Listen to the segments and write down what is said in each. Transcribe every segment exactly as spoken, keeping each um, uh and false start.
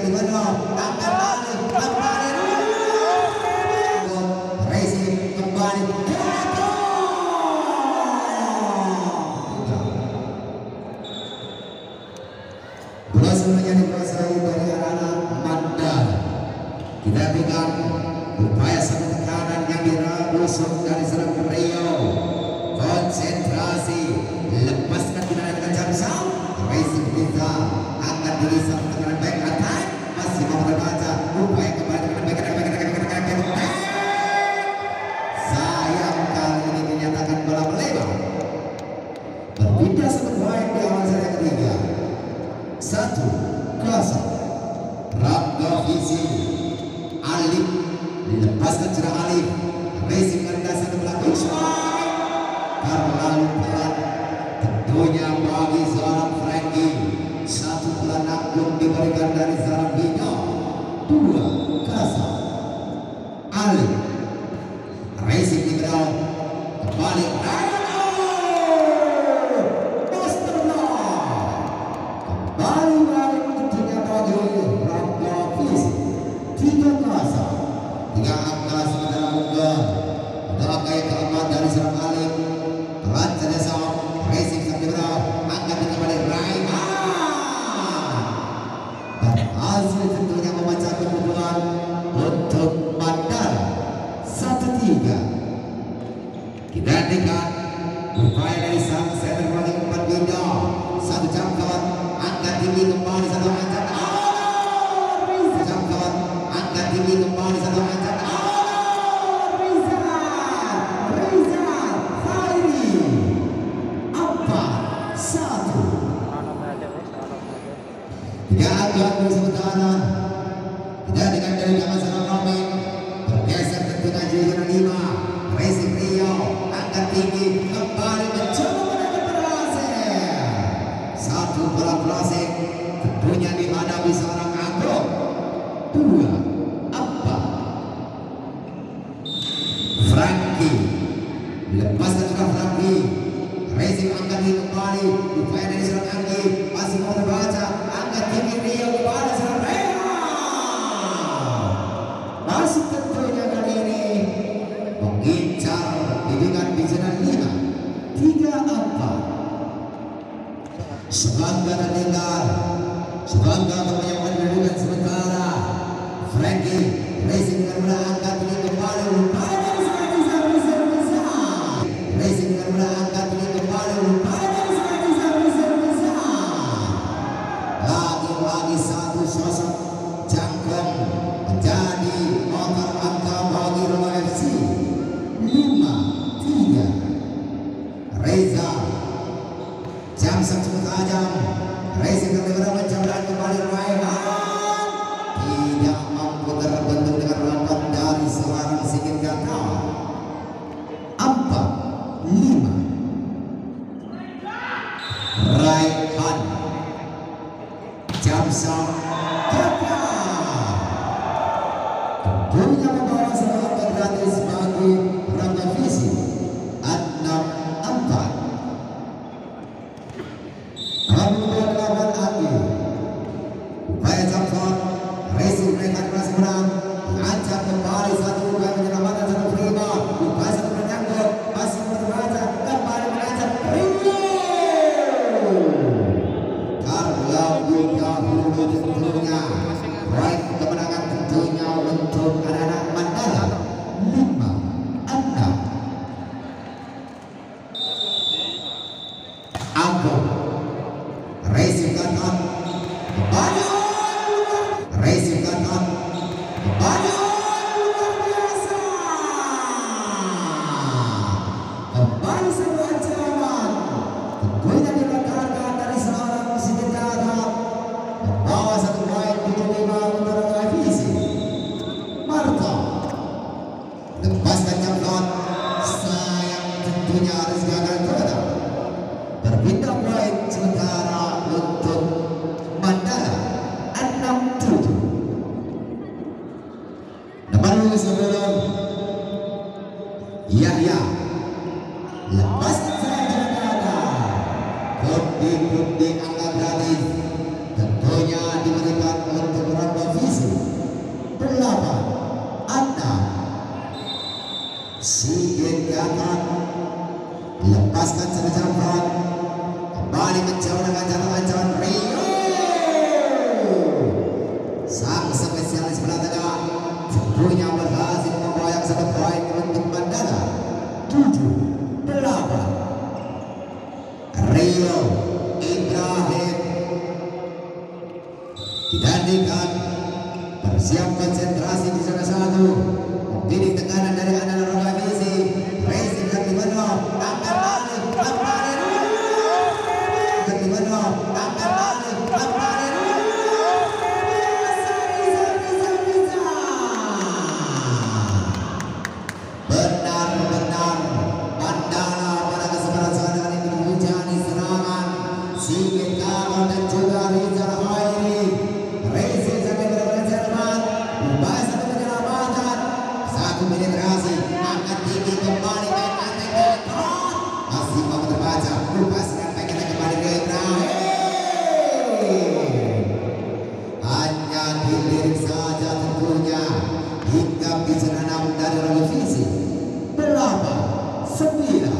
di mana angkat alih kembali Racing kembali berhasil menjadi berhasil dari anak Mandar. Kita berikan upaya satu tekanan yang dirusuk dari serang Rio. Konsentrasi, lepaskan kita dengan jam-jam. Racing bisa akan dirisap dengan baik atas, masih mau terbaca upaya kembali dengan baik dengan baik dengan baik dengan baik. Sayang kali ini dinyatakan bola melebar. Berbeda satu poin di awal set ketiga. Satu kosong. Rangga Visi Alif dilepaskan cerah Alif. Racing merendah satu belakang terlalu pelan tentunya bagi seorang Frankie. Satu bulan agung diberikan dari seorang Bino. Dua kosong. Alif Racing di ground kembali kembali balik tentunya bagi Rangga Visi. Tiga kosong. Tiga angka sebenarnya unggul adalah kayak keempat dari seorang Alif. Pelan saja sama Racing sampai berapa angkat kembali Raihan dan hasil tentunya memecah kemudian untuk Mandar. Satu tiga. Kita dengar upaya dari sang center paling empat Bino. Satu jangkauan angkat tinggi kembali satu angkat jangkauan angkat tinggi kembali satu angkat tiga angkat sementara tidak dengan dari jangan salah Romin bergeser tentunya jadi lima. Racing Rio angkat tinggi kembali mencoba menangkan berhasil. Satu bola crossing tentunya dihadapi seorang Agung. Dua empat. Frankie lepaskan juga Frankie. Racing angkat tinggi kembali upaya dari seorang Anggi masih mau terbaca angkat tinggi Rio kepada seorang Rio masih tentunya kali ini mengincar bimbingan bijinan lima. Tiga empat. Sebangga dan tinggal Sebangga menyamakan kedudukan sementara. Frankie Racing dengan bola angkat tinggi kembali upaya dari seorang bisa bisa bisa Racing dengan bola angkat tinggi kembali upaya dari seorang bisa bisa bisa lagi-lagi satu sosok jangkung menjadi motor angka bagi Roma F C. Lima tiga. Reza jam satu tajam. Racing kembali mencoba kembali Raihan tidak mampu terbentuk dengan rapat dari seorang Sigit Gata. Empat lima. Raihan jam satu tentunya membawa serangan gratis bagi Rangga Visi. Enam empat. Kemudian lawan Anggi upaya jangkauan Racing mereka keras menang diancam kembali satu upaya menyelamatkan satu prima upaya satu menyangkut masih berbaca kembali mengancam Rio Carlo Yuka Hulu tentunya proyek kemenangan tentunya untuk anak-anak Mandala. Lima enam. Agung Racing Gatot kembali Racing Gatot kembali luar biasa kembali sebuah ancaman tentunya dilakukan dari seorang Sigit Gatot membawa satu poin tujuh lima untuk Rangga Visi. Marta lepaskan jangkauan sayang tentunya harus gagal terhadap berpindah poin sementara untuk Mandala. Enam tujuh. Nomor sebelum Yahya lepaskan saja kata kundi-kundi angka gratis tentunya diberikan untuk Rangga Perhatikan, bersiap konsentrasi di zona satu. Bidik tekanan dari anak Rogavisi. Racing dan Dimano angkat balik, kembali dan Dimano angkat balik, kembali bisa, bisa, bisa, bisa. Benar-benar Mandala pada kesempatan saat ini menghujani serangan Sigit Kamal dan juga Rizal Khairi. Racing sampai benar-benar cermat, membawa satu penyelamatan, satu penetrasi, angkat tinggi kembali ke atas, masih mau terbaca, lepaskan pengen kembali ke Ibrahim. Hanya dilirik saja tentunya, hingga bisa enam dari revisi berapa sembilan.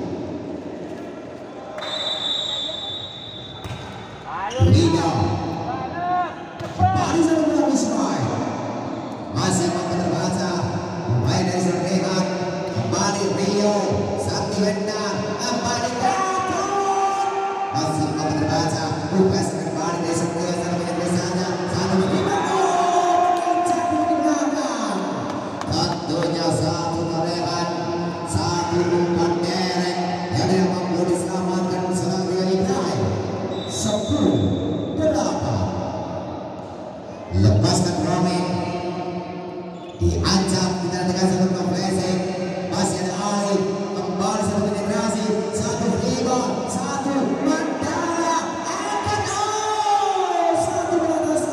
Tiga. Kembali satu bola Ismail. Masih mampu terbaca. Pemain dari Serdehan. Kembali Rio. Sakti Wendar. Kembali Gatot. Masih mampu terbaca. Lukas kembali dari Serdehan. Satu menit saja. Satu menit. Satu di belakang. Tentunya satu torehan. Satu umpan derek. Yang tidak mampu diselamatkan serang dengan Ibrahim. Sepuluh. Delapan. Lepaskan Romi, diancam kita dengan satu kompresi, masih ada Ali, kembali satu penetrasi, satu rebound, satu Mandala, angkat oh, satu beratas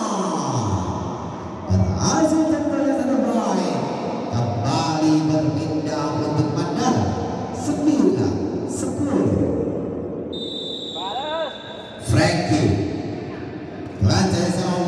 berhasil tentunya satu poin, kembali berpindah untuk Mandala, sembilan sepuluh. Frankie Rantai Zong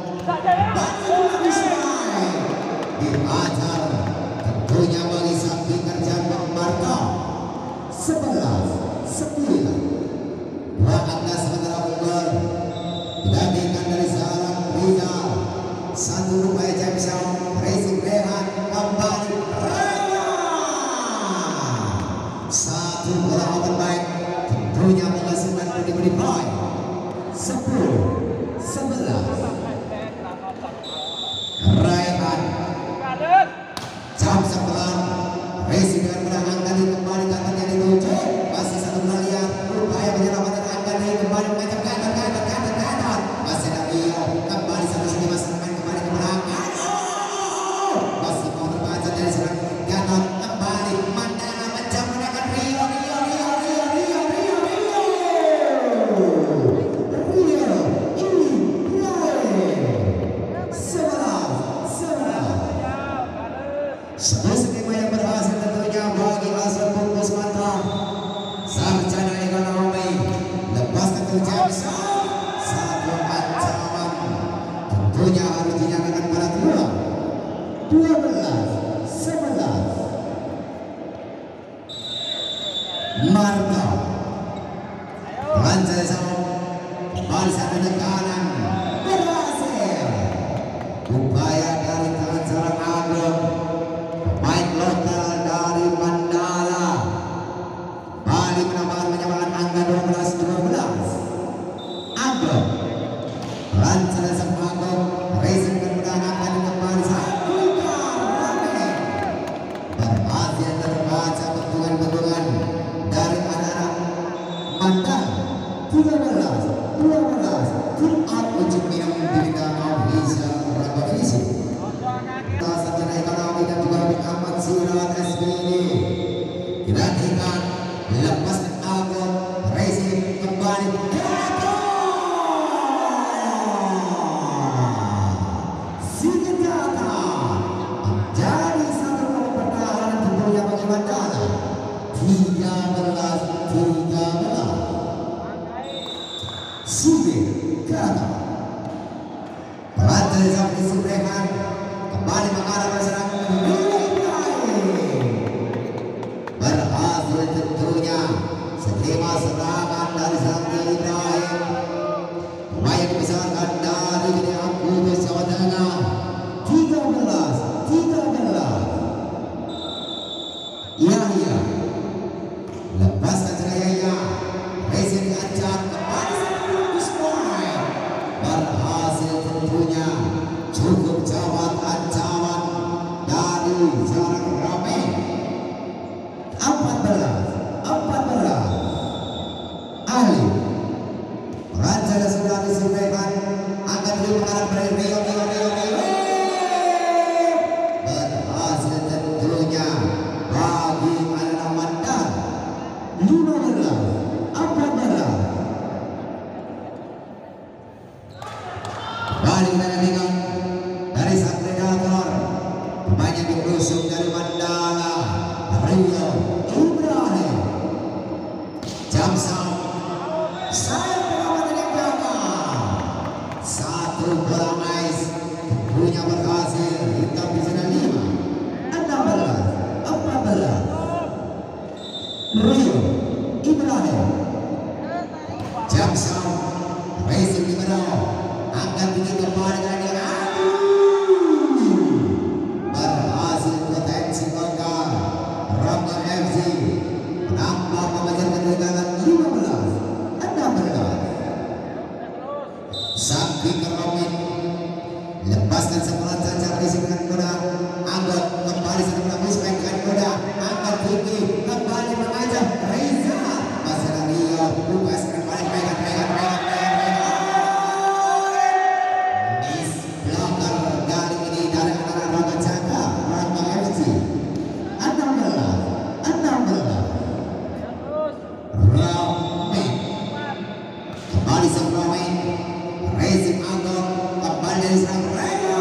diajar tentunya bagi Sakti kerja Bang Marta. Sebelas sembilan. Dua angka sementara unggul digantikan dari seorang Rizal. Satu upaya Jameson Racing Rehan kembali Raya. Satu bola open baik tentunya menghasilkan budi-budi poin. Sepuluh sebelas. Raihan jam sebelah Racing dengan menangkan di kembali katanya dituju masih satu melihat upaya penyelamatan angka di kembali mengajak ke atas ke atas ke atas ke atas masih ada Rio kembali satu sini masih main kembali ke belakang masih mau terbaca dari serang Gatot kembali Mandala menjam menangkan Rio Rio Rio Rio Rio Rio Rio satu skema yang berhasil tentunya bagi Asal Bungkus Mata sarjana ekonomi lepaskan terjadi satu ancaman tentunya harus dinyatakan pada dua dua belas sebelas. Marta Ranjai Zong kembali satu tekanan berhasil upaya dari tangan seorang Agung main lokal dari Mandala balik penambahan menyamakan angka dua belas dua belas. Agung Ranjai Zong Agung Racing dan mudah akan kembali satu kali berhasil terbaca bentukan-bentukan dari anak-anak Mandala. Tiga belas dua belas. Pull up untuk minum diberikan Afisa Ragavisi sarjana ekonomi dan juga Ahmad Sirat S B D digantikan lepaskan Agung Racing kembali Gatot Sigit Gatot menjadi satu kali pertahanan tentunya bagi Mandala. Tiga belas tiga belas. Sigit Gatot Rantai Zafri Subrehan kembali mengarah ke serangan berhasil tentunya skema serangan dari Sakti Ibrahim pemain dibesarkan dari Gede Aku Jawa Tengah. Tiga belas tiga belas. Yahya lepaskan Seraya Racing diancam kembali berhasil tentu lagi jarak ramai. Empat belas, empat belas. Ali Rancana sudah disampaikan akan dilakukan oleh Rio Rio Rio Rio. Berhasil tentunya bagi anak mantan. Lima belas, empat belas. Balik dengan dengan dari sang predator banyak diusung dari Mandala Rio Ibrahim. Jamsam saya pengamatan yang gagal. Satu bola ais tentunya berhasil hitam di sana. Lima enam belas empat belas. Rio Ibrahim. Jamsam Racing Liberal angkat tinggi kembali dengan dia. Berhasil potensi golkar Rangga F C menambah pemajaran ketegangan. Lima belas enam belas. Sakti Keromit lepaskan sebelah cacar Racing dengan kuda. Anggot kembali sebelah Wisman dengan kuda. Angkat tinggi kembali mengajak Reza Pasir Rio Lukas kembali pegang pegang pegang pegang. Miss blocker kali ini dari anak Rangga Caka Rangga F C. enam belas enam belas. Ramai kembali sang Ramai Racing Anggot kembali dari serang Reza.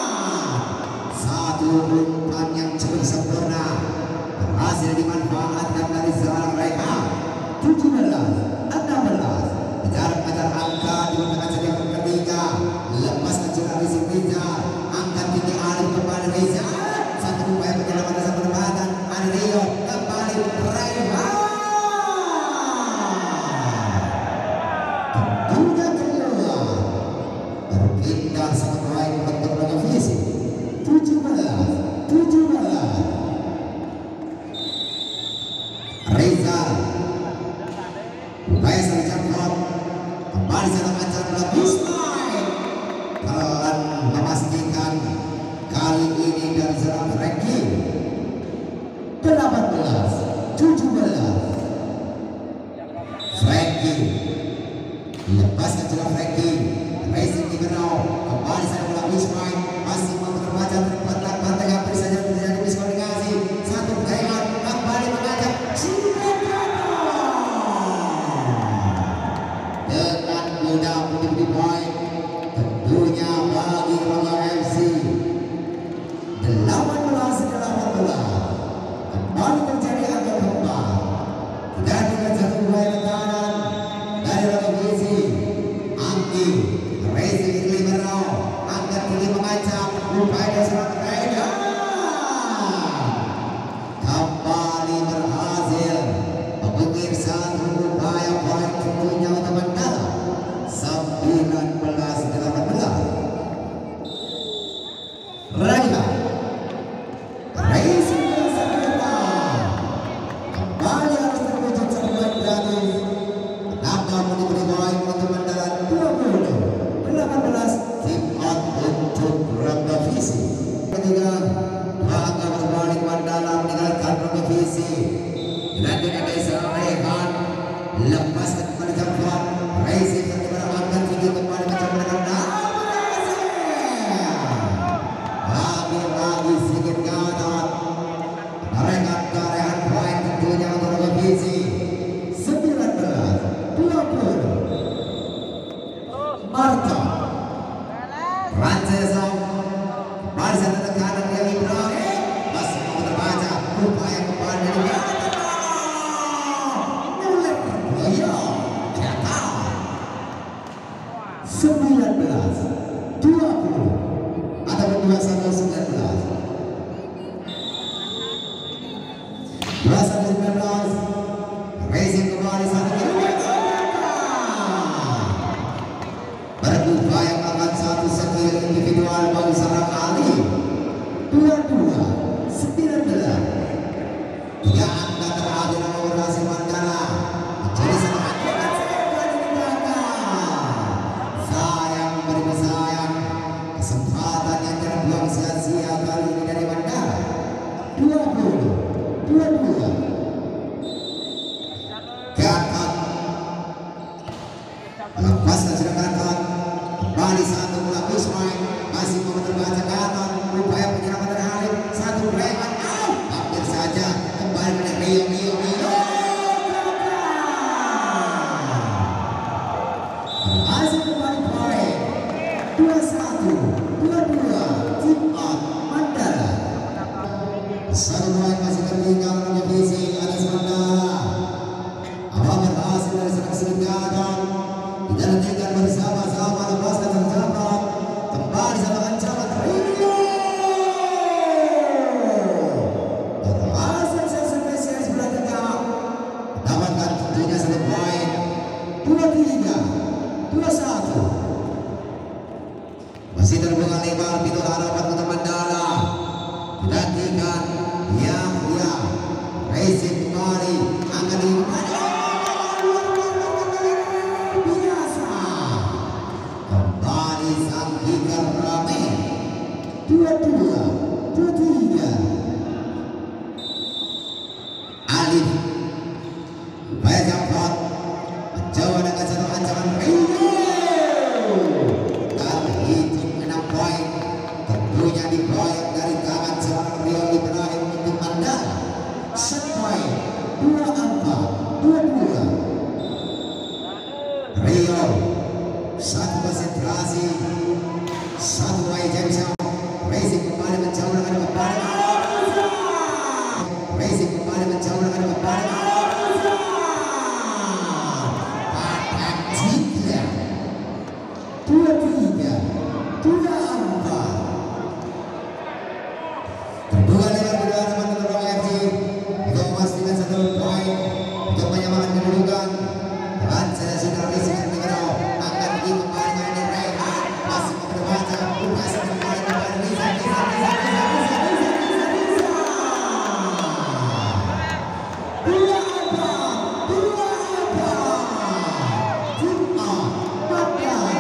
Satu umpan yang cukup sempurna berhasil dimanfaatkan dari seorang Reza. Tujuh belas enam belas. Kejar-kejar angka di tengah setiap ketiga. Lepas kecuali Racing Reza. Angkat tinggi Alif kembali Reza. Satu upaya penyelamatan satu penempatan. Ada Rio kembali Reza. Tentunya keluar. Berpindah sangat baik untuk laga fisik. Tujuh belas tujuh belas. Reza upaya serjam hot kembali serang acar lebih pelan memastikan kali ini dari serang Frankie. Delapan belas tujuh belas. Frankie lepas ke celah Frankie. Racing Liberal kembali serang lebih masih mampu terbaca terbatas yang beri saja terjadi diskoordinasi. Satu gayaan kembali mengajak dengan mudah menjadi poin tentunya bagi Rangga F C. Delapan belas delapan belas. Kembali terjadi angka keempat. Tidak dengan satu upaya tekanan dari Rangga F C. Angki Racing Liberal angkat tinggi mengancam upaya serang Reza. Kembali berhasil mengukir satu upaya poin tentunya untuk Mandala. Sembilan belas delapan belas. Reza Racing Liberal kembali harus terwujud sebuah gratis. Menambah menjadi poin untuk Mandala. Dua puluh delapan belas. Tim out untuk Rangga V C. Ketiga Rangga berbalik Mandala meninggalkan Rangga V C. Dilanjutkan dari seorang Rehan. Lepas kembali Jamfan. Racing Liberal angkat tinggi kembali mencoba dengan lagi-lagi sedikit gatot. Rekan Rehan poin tentunya untuk Rangga V C. Sembilan belas dua puluh. Marta Rancesa kembali satu tekanan yang Ibrahim masih mau terbaca upaya kembali dari mulai berboya jatah. Sembilan belas dua puluh atau dua satu sembilan belas. Dua satu sembilan belas. Racing kembali satu berupaya melakukan satu skill individual bagi seorang Ali. Dua dua sembilan belas. Tiga angka terakhir nomor Racing Mandala menjadi sangat sayang beri sayang kesempatan yang terbuang sia dua satu, dua dua, Team Out Mandala. Satu poin masih tertinggal oleh Fisik atas Mandala. Apa berhasil dari serang selingkahan? Tidak ditinggal bersama-sama lepaskan terjangkau. Kembali sama ancaman Rio. Berhasil sang spesialis sebelah tengah mendapatkan tentunya satu poin. Dua tiga, dua satu. Masih terbuka lebar pintu harapan untuk Mandala. Gantikan Yahya Racing kembali akan dimana biasa kembali sang kicker rame. Dua dua, dua tiga. Alif upaya jampot mencoba dengan satu ancaman Rio. Terhitung enam poin, tentunya dikoyak dari tangan seorang Rio Ibrahim untuk Mandala. Set poin dua empat, dua dua. Rio satu konsentrasi, satu poin Jameson. Racing kembali mencoba dengan kembali. Racing kembali mencoba dengan kembali. Pada tiga, dua tiga, dua empat. Terbuka lebar kedua teman-teman F C untuk memastikan satu poin untuk menyamakan kedudukan. Dan saya sudah Racing yang Negara akan kembali main di Rehan masih membaca Lukas kembali kepada Riza Riza Riza Riza Riza Riza Riza dua empat, dua empat. Team Out Mandala.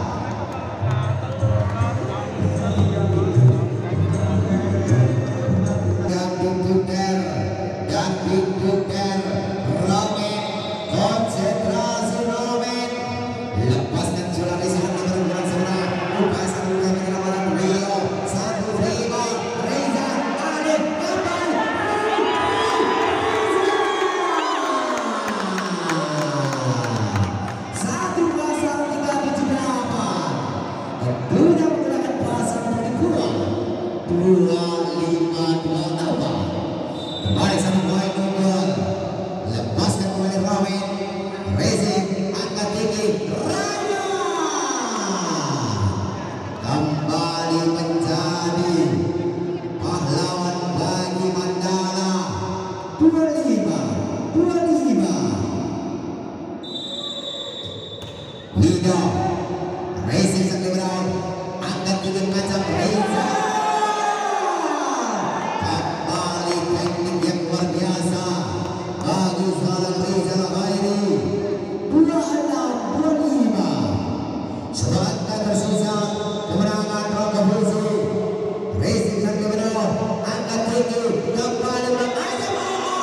Dan Pintuker dan Pintuker Romen, konsentrasi Romen, lepaskan surat isian di berbulan sebelah. Lukas kembali menyelamatkan Rio. Satu Rio Reza Alif kembali. Satu pasal tiga tujuh delapan. Tentunya menggunakan pasal dari kurang dua lima dua delapan. Kembali satu poin unggul. Lepaskan kembali Ramen. Racing angkat tinggi. Raya kembali menjadi pahlawan bagi Mandala. Dua lima, dua lima. Lido Racing sang liberal angkat tinggi macam Reza. Kembali teknik yang luar biasa. Bagus dalam Reza Khairi. Dua enam, dua lima. Sebentar tersisa kemenangan Rokabusi. Racing sang liberal angkat tinggi kembali mengajak.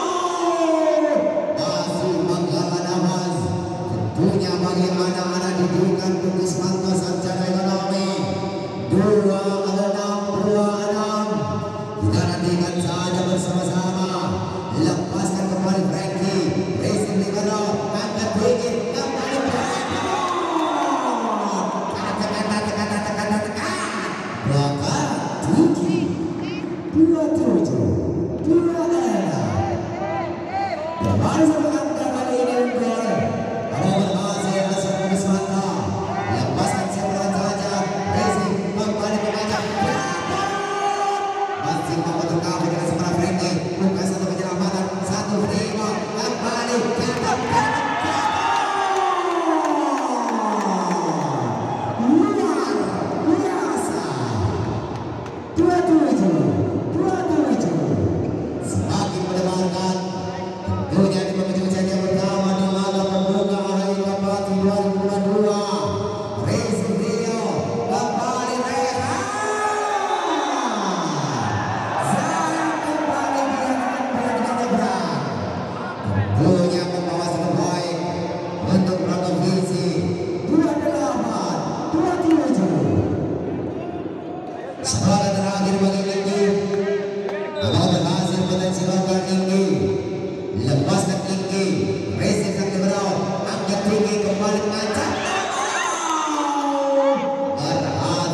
Masih menghela nafas. Tentunya bagi anak-anak didikan Tugas Mantau Sarjana Ekonomi. Dua enam, dua enam. Kita nantikan saja bersama-sama. Lepaskan kembali Frankie. Racing Libero angkat tinggi kembali Frankie. Tekan, tekan, tekan, tekan, tekan. Belakang tinggi. Dua tujuh, dua enam. Kembali sama anda kali ini unggul. Kalau berhasil asal Tugas Mantau. Lepaskan sebelah saja. Racing kembali mengajak. Masih membentuk kafe dengan sebelah Frankie. Bukan satu penyelamatan. Satu Primo kembali kata kata luar biasa. Dua tujuh, dua tujuh. Semakin mendebarkan. Tentunya di penghujung saja pertama di laga pembuka hari keempat dua ribu dua puluh dua. Racing Rio kembali Rehan. Sayang kembali dinyatakan berada nyebrang. Tentunya membawa satu poin untuk Provinsi. Dua delapan, dua tujuh. Semangat terakhir bagi Linggi. Kalau berhasil potensi longgar Linggi. Lepaskan Linggi. Racing sang liberal angkat tinggi kembali mengacak. Berhasil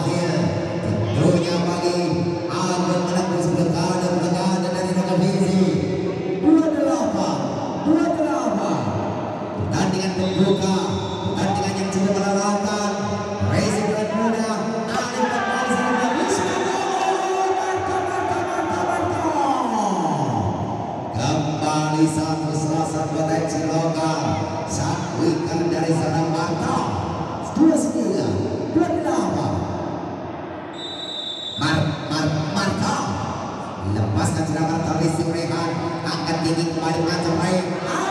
lepaskan serangan Racing Rehan, angkat tinggi kembali Kancam Raya.